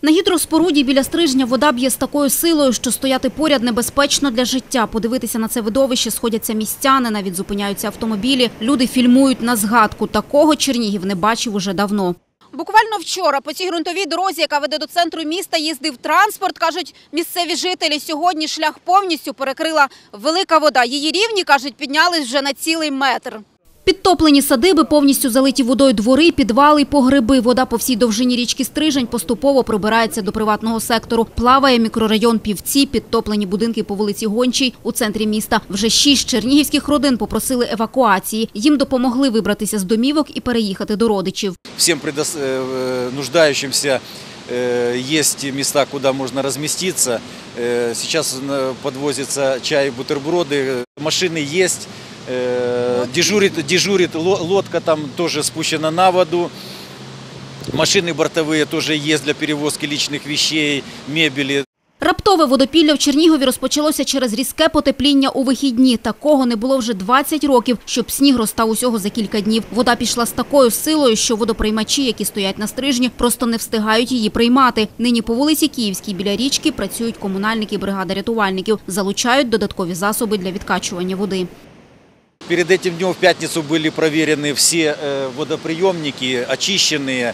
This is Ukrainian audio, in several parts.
На гідроспоруді біля Стрижня вода б'є з такою силою, що стояти поряд небезпечно для життя. Подивитися на це видовище сходяться містяни, навіть зупиняються автомобілі. Люди фільмують на згадку. Такого Чернігів не бачив уже давно. Буквально вчора по цій ґрунтовій дорозі, яка веде до центру міста, їздив транспорт, кажуть місцеві жителі. Сьогодні шлях повністю перекрила велика вода. Її рівні, кажуть, піднялись вже на цілий метр. Підтоплені садиби, повністю залиті водою двори, підвали, погреби. Вода по всій довжині річки Стрижень поступово пробирається до приватного сектору. Плаває мікрорайон Півці, підтоплені будинки по вулиці Гончій у центрі міста. Вже 6 чернігівських родин попросили евакуації. Їм допомогли вибратися з домівок і переїхати до родичів. Всім нуждающимся есть места, куда можно разместиться. Сейчас подвозятся чай, бутерброды, машины есть. Дежурит лодка, там тоже спущена на воду. Машины бортовые тоже есть для перевозки личных вещей, мебели. Раптове водопілля в Чернігові розпочалося через різке потепління у вихідні. Такого не було вже 20 років, щоб сніг розтав усього за кілька днів. Вода пішла з такою силою, що водоприймачі, які стоять на Стрижні, просто не встигають її приймати. Нині по вулиці Київській біля річки працюють комунальники, бригада рятувальників. Залучають додаткові засоби для відкачування води. Перед этим днем в пятницу были проверены все водоприемники, очищенные.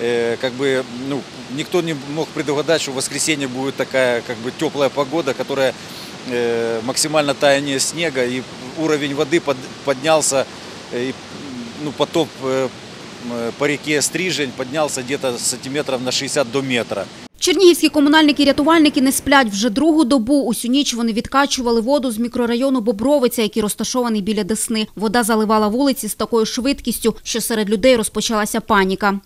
Никто не мог предугадать, что в воскресенье будет такая теплая погода, которая максимально таяние снега, и уровень воды поднялся, потоп по реке Стрижень поднялся где-то сантиметров на 60 до метра. Чернігівські комунальники і рятувальники не сплять вже другу добу. Усю ніч вони відкачували воду з мікрорайону Бобровиця, який розташований біля Десни. Вода заливала вулиці з такою швидкістю, що серед людей розпочалася паніка.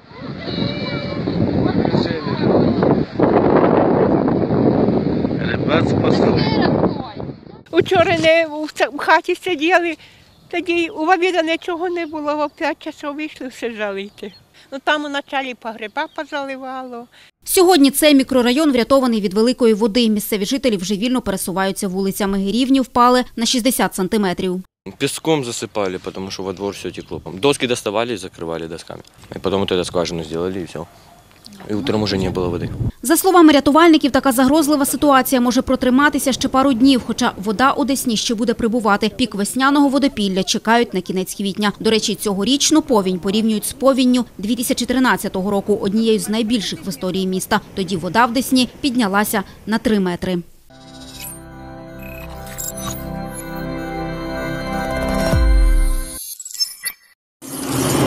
Вчора в хаті сиділи, тоді у обіду нічого не було, в 5 часов вийшли все жалити. Там у началі погреба позаливало. Сьогодні цей мікрорайон врятований від великої води. Місцеві жителі вже вільно пересуваються вулицями. Рівні впали на 60 сантиметрів. Песком засыпали, потому что во двор все текло. Доски доставали и закрывали досками. И потом вот эту скважину сделали, и все. І утром уже не було води. За словами рятувальників, така загрозлива ситуація може протриматися ще пару днів, хоча вода у Десні ще буде прибувати. Пік весняного водопілля чекають на кінець квітня. До речі, цьогорічну повінь порівнюють з повінню 2013 року, однією з найбільших в історії міста. Тоді вода в Десні піднялася на 3 метри.